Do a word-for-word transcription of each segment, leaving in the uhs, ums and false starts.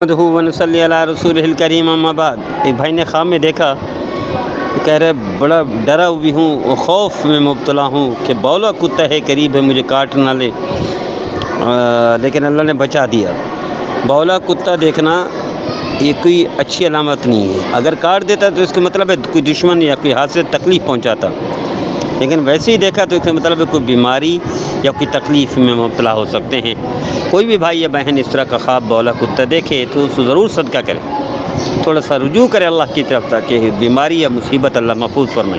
ونصلی علی رسول الکریم اما بعد۔ ایک بھائی نے خواب میں دیکھا، کہہ رہے بڑا ڈرا بھی ہوں اور خوف میں مبتلا ہوں کہ بولا کتا ہے قریب ہے مجھے کاٹ نہ لے، لیکن اللہ نے بچا دیا۔ بولا کتا دیکھنا یہ کوئی اچھی علامت نہیں ہے، اگر کاٹ دیتا تو اس کا مطلب ہے کوئی دشمن یا کوئی ہاتھ سے تکلیف پہنچاتا، لیکن ویسے ہی دیکھا تو اس کا مطلب ہے کوئی بیماری یا کوئی تکلیف میں مبتلا ہو سکتے ہیں۔ کوئی بھی بھائی یا بہن اس طرح کا خواب بولا کتا دیکھے تو اس کو ضرور صدقہ کرے، تھوڑا سا رجوع کرے اللہ کی طرف تاکہ بیماری یا مصیبت اللہ محفوظ فرمائے۔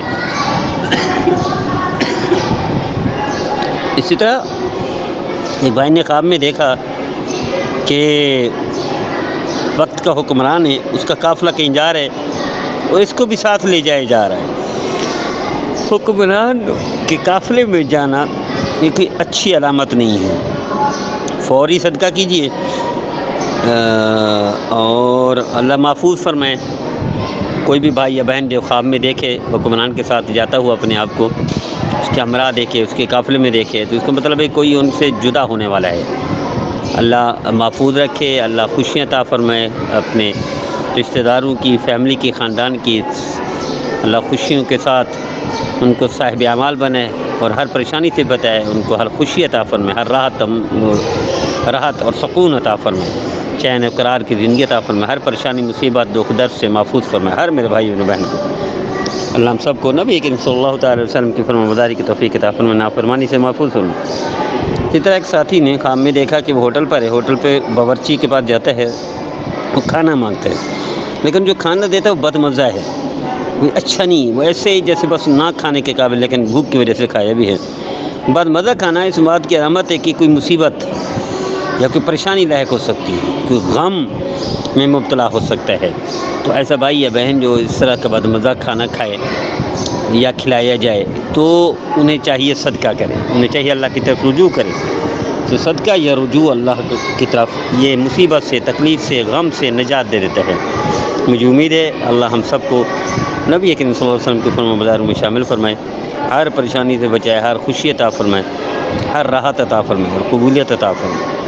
اسی طرح ایک بھائی نے خواب میں دیکھا کہ وقت کا حکمران ہے، اس کا قافلہ کہیں جا رہا ہے اور اس کو بھی ساتھ لے جایا جا رہا ہے۔ حکمران کے قافلے میں جانا یہ کوئی اچھی علامت نہیں ہے، فوری صدقہ کیجیے اور اللہ محفوظ فرمائے۔ کوئی بھی بھائی یا بہن جو خواب میں دیکھے حکمران کے ساتھ جاتا ہوا اپنے آپ کو اس کے ہمراہ دیکھے، اس کے قافلے میں دیکھے، تو اس کا مطلب ہے کوئی ان سے جدا ہونے والا ہے۔ اللہ محفوظ رکھے، اللہ خوشیاں عطا فرمائے، اپنے رشتہ داروں کی، فیملی کی، خاندان کی اللہ خوشیوں کے ساتھ ان کو صاحب اعمال بنائے اور ہر پریشانی سے بتائے، ان کو ہر خوشی عطا فرمائے، ہر راحت راحت اور سکون عطا فرمائے، چین و قرار کی زندگی عطا فرمائے، ہر پریشانی مصیبت دکھ درد سے محفوظ فرمائے ہر میرے بھائی اور بہن کو۔ اللہ ہم سب کو نبی کریم صلی اللہ تعالی وسلم کی فرمانبرداری کی توفیق عطا فرمائے، نافرمانی سے محفوظ فرمائے۔ اسی طرح ایک ساتھی نے خواب میں دیکھا کہ وہ ہوٹل پر ہے، ہوٹل پہ باورچی کے پاس جاتا ہے، وہ کھانا مانگتا ہے، لیکن جو کھانا دیتا ہے وہ بد مزہ ہے، وہ اچھا نہیں، وہ ایسے ہی جیسے بس نہ کھانے کے قابل، لیکن بھوک کی وجہ سے کھایا بھی ہے۔ بد مزہ کھانا اس بات کی علامت ہے کہ کوئی مصیبت یا کوئی پریشانی لاحق ہو سکتی ہے، کوئی غم میں مبتلا ہو سکتا ہے۔ تو ایسا بھائی یا بہن جو اس طرح کا بد مزہ کھانا کھائے یا کھلایا جائے تو انہیں چاہیے صدقہ کرے، انہیں چاہیے اللہ کی طرف رجوع کرے۔ تو صدقہ یا رجوع اللہ کی طرف یہ مصیبت سے، تکلیف سے، غم سے نجات دے دیتا ہے۔ مجھے امید ہے اللہ ہم سب کو نبی کریم صلی اللہ علیہ وسلم کے فرمانبرداروں میں شامل فرمائے، ہر پریشانی سے بچائے، ہر خوشی عطا فرمائے، ہر راحت عطا فرمائے اور قبولیت عطا فرمائے۔